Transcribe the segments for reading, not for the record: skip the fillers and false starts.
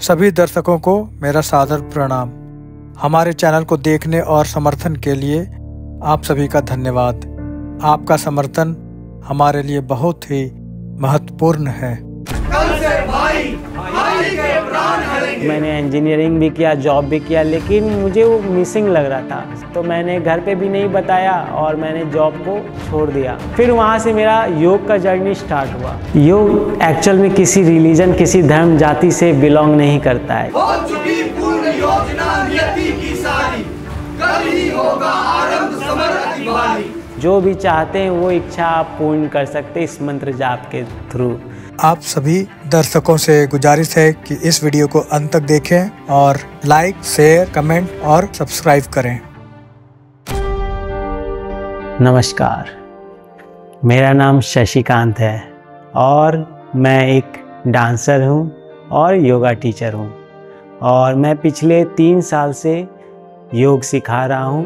सभी दर्शकों को मेरा सादर प्रणाम। हमारे चैनल को देखने और समर्थन के लिए आप सभी का धन्यवाद। आपका समर्थन हमारे लिए बहुत ही महत्वपूर्ण है। कल से भाई के प्राण हरेंगे। मैंने इंजीनियरिंग भी किया, जॉब भी किया, लेकिन मुझे वो मिसिंग लग रहा था, तो मैंने घर पे भी नहीं बताया और मैंने जॉब को छोड़ दिया। फिर वहाँ से मेरा योग का जर्नी स्टार्ट हुआ। योग एक्चुअल में किसी रिलीजन, किसी धर्म जाति से बिलोंग नहीं करता है। हो चुकी पूर्ण योजना नियति की सारी, कल ही होगा आरंभ समर अतिवारी। जो भी चाहते हैं वो इच्छा आप पूर्ण कर सकते हैं इस मंत्र जाप के थ्रू। आप सभी दर्शकों से गुजारिश है कि इस वीडियो को अंत तक देखें और लाइक, शेयर, कमेंट और सब्सक्राइब करें। नमस्कार, मेरा नाम शशिकांत है और मैं एक डांसर हूँ और योगा टीचर हूँ और मैं पिछले 3 साल से योग सिखा रहा हूँ।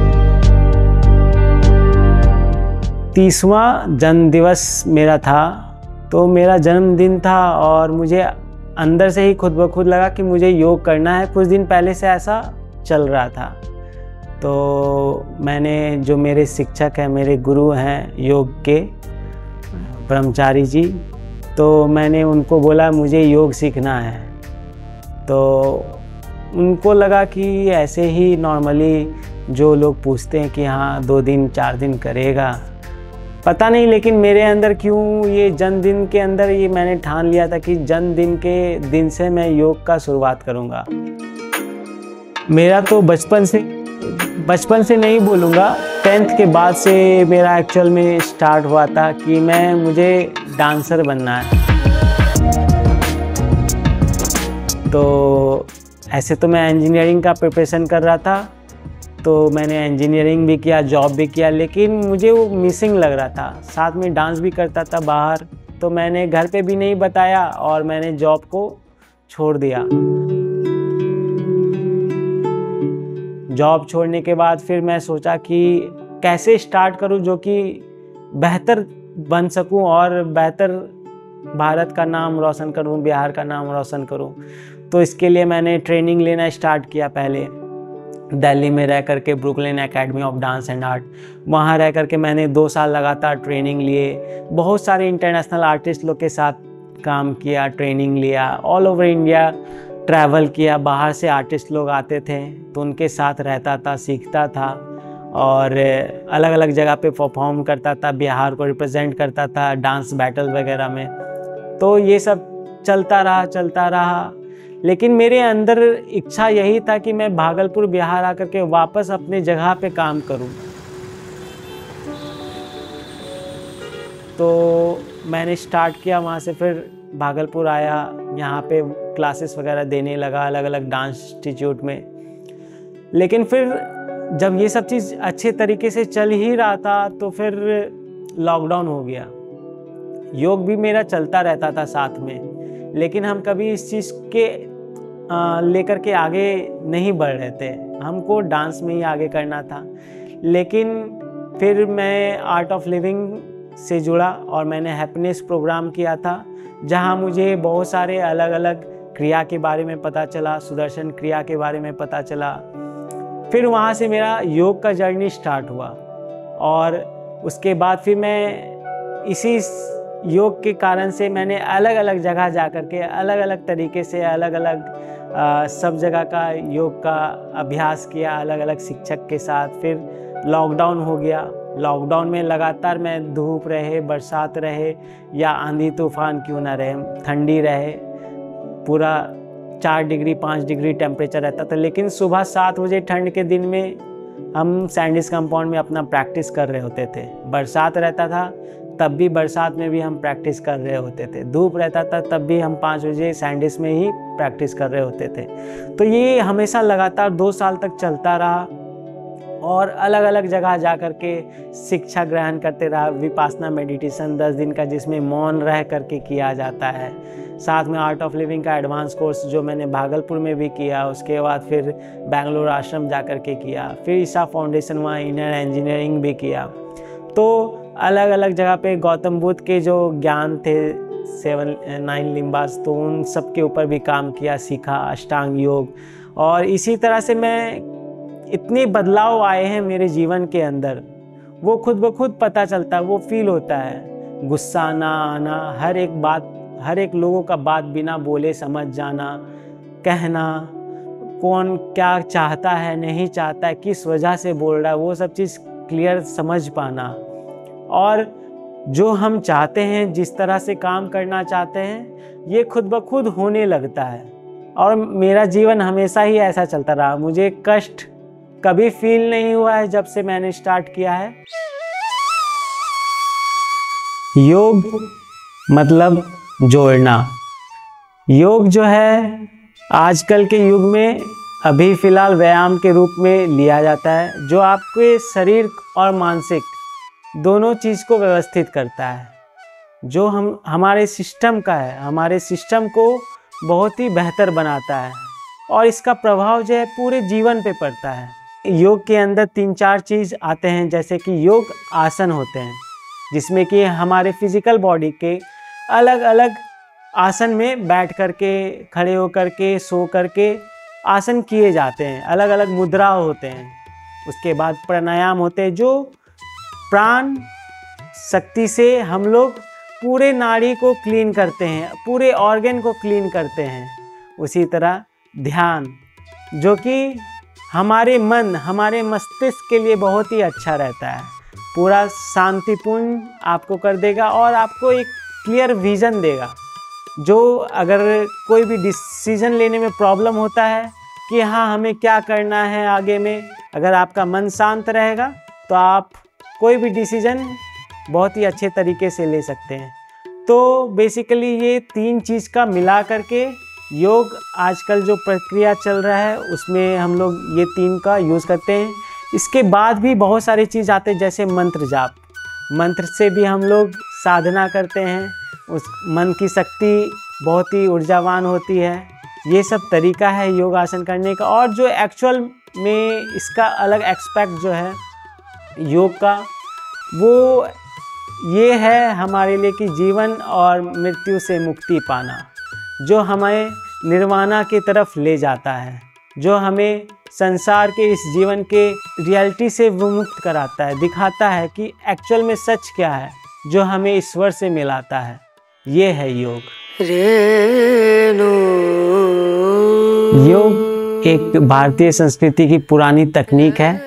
30वां जन्मदिवस मेरा था, तो मेरा जन्मदिन था और मुझे अंदर से ही खुद ब खुद लगा कि मुझे योग करना है। कुछ दिन पहले से ऐसा चल रहा था, तो मैंने जो मेरे शिक्षक हैं, मेरे गुरु हैं योग के, ब्रह्मचारी जी, तो मैंने उनको बोला मुझे योग सीखना है। तो उनको लगा कि ऐसे ही नॉर्मली जो लोग पूछते हैं कि हाँ 2 दिन 4 दिन करेगा, पता नहीं, लेकिन मेरे अंदर क्यों ये जन्मदिन के अंदर ये मैंने ठान लिया था कि जन्मदिन के दिन से मैं योग का शुरुआत करूँगा। मेरा तो बचपन से नहीं बोलूँगा, 10th के बाद से मेरा एक्चुअल में स्टार्ट हुआ था कि मुझे डांसर बनना है। तो ऐसे तो मैं इंजीनियरिंग का प्रिपरेशन कर रहा था, तो मैंने इंजीनियरिंग भी किया, जॉब भी किया, लेकिन मुझे वो मिसिंग लग रहा था। साथ में डांस भी करता था बाहर, तो मैंने घर पे भी नहीं बताया और मैंने जॉब को छोड़ दिया। जॉब छोड़ने के बाद फिर मैं सोचा कि कैसे स्टार्ट करूं जो कि बेहतर बन सकूं और बेहतर भारत का नाम रोशन करूं, बिहार का नाम रोशन करूं। तो इसके लिए मैंने ट्रेनिंग लेना स्टार्ट किया। पहले दिल्ली में रह करके Brooklyn academy of dance and art, वहाँ रह करके मैंने 2 साल लगातार ट्रेनिंग लिए। बहुत सारे इंटरनेशनल आर्टिस्ट लोग के साथ काम किया, ट्रेनिंग लिया, ऑल ओवर इंडिया ट्रैवल किया। बाहर से आर्टिस्ट लोग आते थे तो उनके साथ रहता था, सीखता था और अलग अलग जगह पे परफॉर्म करता था, बिहार को रिप्रेजेंट करता था डांस बैटल वगैरह में। तो ये सब चलता रहा, लेकिन मेरे अंदर इच्छा यही था कि मैं भागलपुर बिहार आकर के वापस अपने जगह पे काम करूं। तो मैंने स्टार्ट किया वहाँ से, फिर भागलपुर आया, यहाँ पे क्लासेस वगैरह देने लगा अलग अलग डांस इंस्टीट्यूट में। लेकिन फिर जब ये सब चीज़ अच्छे तरीके से चल ही रहा था तो फिर लॉकडाउन हो गया। योग भी मेरा चलता रहता था साथ में, लेकिन हम कभी इस चीज़ के लेकर के आगे नहीं बढ़ रहे थे। हमको डांस में ही आगे करना था। लेकिन फिर मैं आर्ट ऑफ लिविंग से जुड़ा और मैंने हैप्पीनेस प्रोग्राम किया था, जहां मुझे बहुत सारे अलग अलग क्रिया के बारे में पता चला, सुदर्शन क्रिया के बारे में पता चला। फिर वहां से मेरा योग का जर्नी स्टार्ट हुआ और उसके बाद फिर मैं इसी योग के कारण से मैंने अलग अलग जगह जा कर के अलग अलग तरीके से अलग अलग सब जगह का योग का अभ्यास किया अलग अलग शिक्षक के साथ। फिर लॉकडाउन हो गया। लॉकडाउन में लगातार मैं धूप रहे, बरसात रहे या आंधी तूफान क्यों ना रहे, ठंडी रहे, पूरा 4 डिग्री 5 डिग्री टेम्परेचर रहता था, लेकिन सुबह 7 बजे ठंड के दिन में हम सैंडिस कंपाउंड में अपना प्रैक्टिस कर रहे होते थे। बरसात रहता था तब भी बरसात में भी हम प्रैक्टिस कर रहे होते थे। धूप रहता था तब भी हम 5 बजे सैंडिस में ही प्रैक्टिस कर रहे होते थे। तो ये हमेशा लगातार 2 साल तक चलता रहा और अलग अलग जगह जा कर के शिक्षा ग्रहण करते रहा। विपासना मेडिटेशन 10 दिन का, जिसमें मौन रह करके किया जाता है। साथ में आर्ट ऑफ लिविंग का एडवांस कोर्स जो मैंने भागलपुर में भी किया, उसके बाद फिर बेंगलोर आश्रम जा कर के किया, फिर ईशा फाउंडेशन वहाँ इनर इंजीनियरिंग भी किया। तो अलग अलग जगह पे गौतम बुद्ध के जो ज्ञान थे, 9 लिम्बास, तो उन सब के ऊपर भी काम किया, सीखा अष्टांग योग। और इसी तरह से मैं इतने बदलाव आए हैं मेरे जीवन के अंदर, वो खुद ब खुद पता चलता है, वो फील होता है। गुस्सा ना आना, हर एक लोगों का बात बिना बोले समझ जाना, कहना, कौन क्या चाहता है नहीं चाहता है, किस वजह से बोल रहा है, वो सब चीज़ क्लियर समझ पाना। और जो हम चाहते हैं, जिस तरह से काम करना चाहते हैं, ये खुद ब खुद होने लगता है। और मेरा जीवन हमेशा ही ऐसा चलता रहा, मुझे कष्ट कभी फील नहीं हुआ है जब से मैंने स्टार्ट किया है। योग मतलब जोड़ना। योग जो है आजकल के युग में अभी फ़िलहाल व्यायाम के रूप में लिया जाता है, जो आपके शरीर और मानसिक दोनों चीज़ को व्यवस्थित करता है, जो हमारे सिस्टम का है, हमारे सिस्टम को बहुत ही बेहतर बनाता है। और इसका प्रभाव जो है पूरे जीवन पे पड़ता है। योग के अंदर 3-4 चीज़ आते हैं, जैसे कि योग आसन होते हैं, जिसमें कि हमारे फिजिकल बॉडी के अलग अलग आसन में बैठ करके, खड़े होकर के, सो करके आसन किए जाते हैं, अलग अलग मुद्रा होते हैं। उसके बाद प्राणायाम होते हैं, जो प्राण शक्ति से हम लोग पूरे नाड़ी को क्लीन करते हैं, पूरे ऑर्गन को क्लीन करते हैं। उसी तरह ध्यान, जो कि हमारे मन, हमारे मस्तिष्क के लिए बहुत ही अच्छा रहता है, पूरा शांतिपूर्ण आपको कर देगा और आपको एक क्लियर विज़न देगा। जो अगर कोई भी डिसीजन लेने में प्रॉब्लम होता है कि हाँ हमें क्या करना है आगे में, अगर आपका मन शांत रहेगा तो आप कोई भी डिसीजन बहुत ही अच्छे तरीके से ले सकते हैं। तो बेसिकली ये 3 चीज़ का मिला करके योग आजकल जो प्रक्रिया चल रहा है उसमें हम लोग ये 3 का यूज़ करते हैं। इसके बाद भी बहुत सारी चीज़ आते हैं, जैसे मंत्र जाप। मंत्र से भी हम लोग साधना करते हैं, उस मन की शक्ति बहुत ही ऊर्जावान होती है। ये सब तरीका है योगासन करने का। और जो एक्चुअल में इसका अलग एस्पेक्ट जो है योग का, वो ये है हमारे लिए कि जीवन और मृत्यु से मुक्ति पाना, जो हमें निर्वाणा की तरफ ले जाता है, जो हमें संसार के इस जीवन के रियलिटी से विमुक्त कराता है, दिखाता है कि एक्चुअल में सच क्या है, जो हमें ईश्वर से मिलाता है। ये है योग। योग एक भारतीय संस्कृति की पुरानी तकनीक है,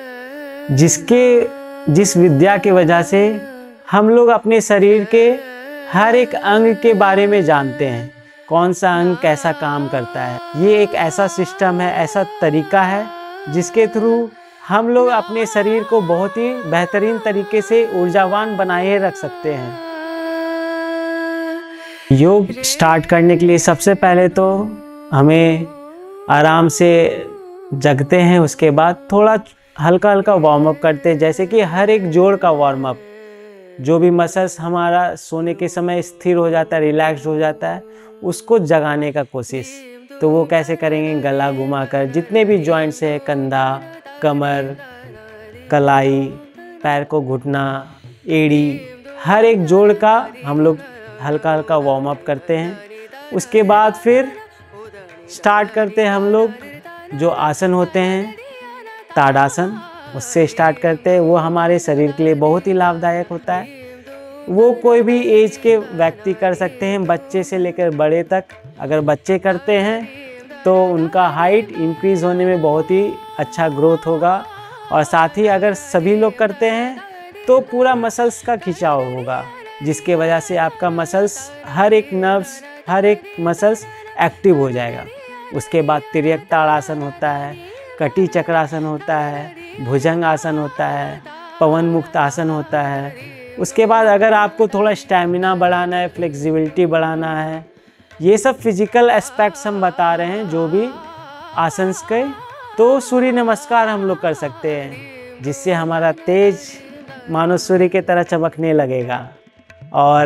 जिस विद्या की वजह से हम लोग अपने शरीर के हर एक अंग के बारे में जानते हैं, कौन सा अंग कैसा काम करता है। ये एक ऐसा सिस्टम है, ऐसा तरीका है जिसके थ्रू हम लोग अपने शरीर को बहुत ही बेहतरीन तरीके से ऊर्जावान बनाए रख सकते हैं। योग स्टार्ट करने के लिए सबसे पहले तो हमें आराम से जगते हैं, उसके बाद थोड़ा हल्का हल्का वार्म अप करते हैं, जैसे कि हर एक जोड़ का वार्म अप। जो भी मसल्स हमारा सोने के समय स्थिर हो जाता है, रिलैक्स हो जाता है, उसको जगाने का कोशिश। तो वो कैसे करेंगे? गला घुमाकर, जितने भी जॉइंट्स हैं, कंधा, कमर, कलाई, पैर को घुटना, एड़ी, हर एक जोड़ का हम लोग हल्का हल्का वार्म अप करते हैं। उसके बाद फिर स्टार्ट करते हैं हम लोग जो आसन होते हैं, ताड़ासन, उससे स्टार्ट करते हैं। वो हमारे शरीर के लिए बहुत ही लाभदायक होता है। वो कोई भी एज के व्यक्ति कर सकते हैं, बच्चे से लेकर बड़े तक। अगर बच्चे करते हैं तो उनका हाइट इंक्रीज़ होने में बहुत ही अच्छा ग्रोथ होगा, और साथ ही अगर सभी लोग करते हैं तो पूरा मसल्स का खिंचाव होगा, जिसके वजह से आपका मसल्स, हर एक नर्व्स, हर एक मसल्स एक्टिव हो जाएगा। उसके बाद तिर्यक ताड़ासन होता है, कटी चक्रासन होता है, भुजंग आसन होता है, पवन मुक्त आसन होता है। उसके बाद अगर आपको थोड़ा स्टैमिना बढ़ाना है, फ्लेक्सिबिलिटी बढ़ाना है, ये सब फिजिकल एस्पेक्ट्स हम बता रहे हैं जो भी आसन्स के, तो सूर्य नमस्कार हम लोग कर सकते हैं, जिससे हमारा तेज मानो सूर्य की तरह चमकने लगेगा। और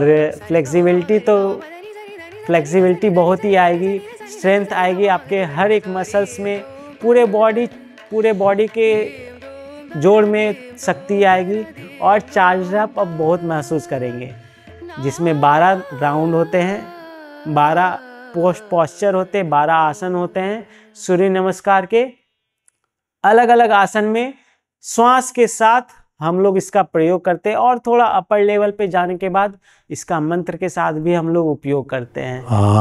फ्लेक्सिबिलिटी बहुत ही आएगी, स्ट्रेंथ आएगी आपके हर एक मसल्स में, पूरे बॉडी के जोड़ में शक्ति आएगी और चार्ज अप अब बहुत महसूस करेंगे। जिसमें 12 राउंड होते हैं, 12 पोस्चर होते हैं, 12 आसन होते हैं सूर्य नमस्कार के। अलग अलग आसन में श्वास के साथ हम लोग इसका प्रयोग करते हैं और थोड़ा अपर लेवल पे जाने के बाद इसका मंत्र के साथ भी हम लोग उपयोग करते हैं।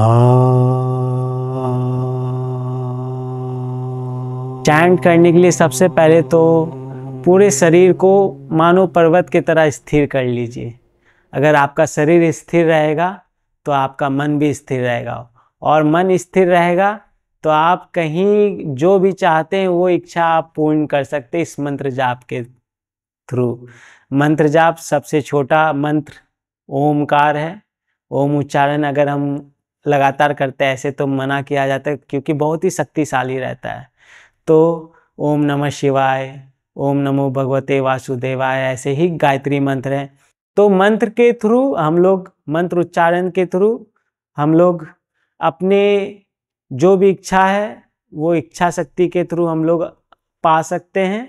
चैंट करने के लिए सबसे पहले तो पूरे शरीर को मानो पर्वत की तरह स्थिर कर लीजिए। अगर आपका शरीर स्थिर रहेगा तो आपका मन भी स्थिर रहेगा, और मन स्थिर रहेगा तो आप कहीं जो भी चाहते हैं वो इच्छा आप पूर्ण कर सकते हैं इस मंत्र जाप के थ्रू। मंत्र जाप सबसे छोटा मंत्र ओमकार है। ओम उच्चारण अगर हम लगातार करते हैं ऐसे तो मना किया जाता है, क्योंकि बहुत ही शक्तिशाली रहता है। तो ओम नमः शिवाय, ओम नमो भगवते वासुदेवाय, ऐसे ही गायत्री मंत्र है। तो मंत्र के थ्रू हम लोग, मंत्र उच्चारण के थ्रू हम लोग अपने जो भी इच्छा है वो इच्छा शक्ति के थ्रू हम लोग पा सकते हैं।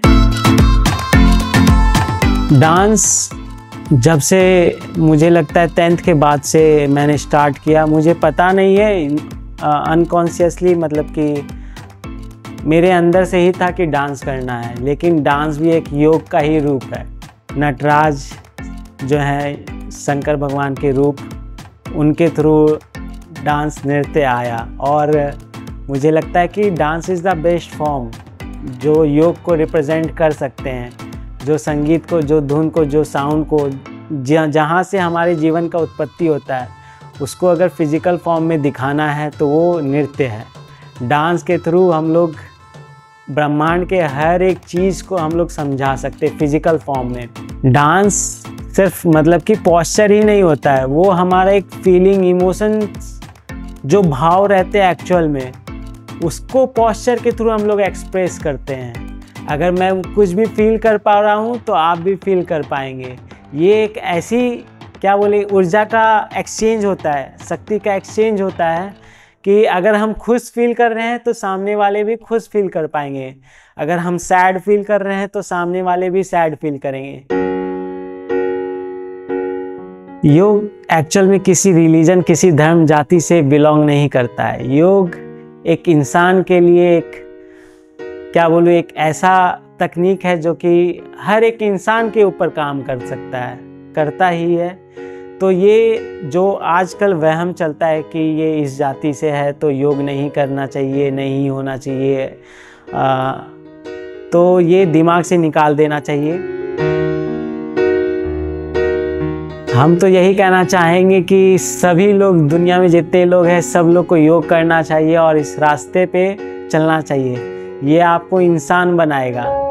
डांस जब से मुझे लगता है 10th के बाद से मैंने स्टार्ट किया। मुझे पता नहीं है, अनकॉन्शियसली मतलब कि मेरे अंदर से ही था कि डांस करना है। लेकिन डांस भी एक योग का ही रूप है। नटराज जो है शंकर भगवान के रूप, उनके थ्रू डांस नृत्य आया, और मुझे लगता है कि dance is the best form जो योग को रिप्रेजेंट कर सकते हैं, जो संगीत को, जो धुन को, जो साउंड को, जहाँ से हमारे जीवन का उत्पत्ति होता है उसको अगर फिजिकल फॉर्म में दिखाना है तो वो नृत्य है। डांस के थ्रू हम लोग ब्रह्मांड के हर एक चीज़ को हम लोग समझा सकते हैं फिजिकल फॉर्म में। डांस सिर्फ मतलब कि पोस्चर ही नहीं होता है, वो हमारा एक फीलिंग, इमोशन, जो भाव रहते हैं एक्चुअल में, उसको पोस्चर के थ्रू हम लोग एक्सप्रेस करते हैं। अगर मैं कुछ भी फील कर पा रहा हूँ तो आप भी फील कर पाएंगे। ये एक ऐसी क्या बोले ऊर्जा का एक्सचेंज होता है, शक्ति का एक्सचेंज होता है कि अगर हम खुश फील कर रहे हैं तो सामने वाले भी खुश फील कर पाएंगे। अगर हम सैड फील कर रहे हैं तो सामने वाले भी सैड फील करेंगे। योग एक्चुअल में किसी रिलीजन, किसी धर्म जाति से बिलोंग नहीं करता है। योग एक इंसान के लिए एक क्या बोलूँ, एक ऐसा तकनीक है जो कि हर एक इंसान के ऊपर काम कर सकता है, करता ही है। तो ये जो आजकल वहम चलता है कि ये इस जाति से है तो योग नहीं करना चाहिए, नहीं होना चाहिए, तो ये दिमाग से निकाल देना चाहिए। हम तो यही कहना चाहेंगे कि सभी लोग, दुनिया में जितने लोग हैं सब लोग को योग करना चाहिए और इस रास्ते पे चलना चाहिए। ये आपको इंसान बनाएगा।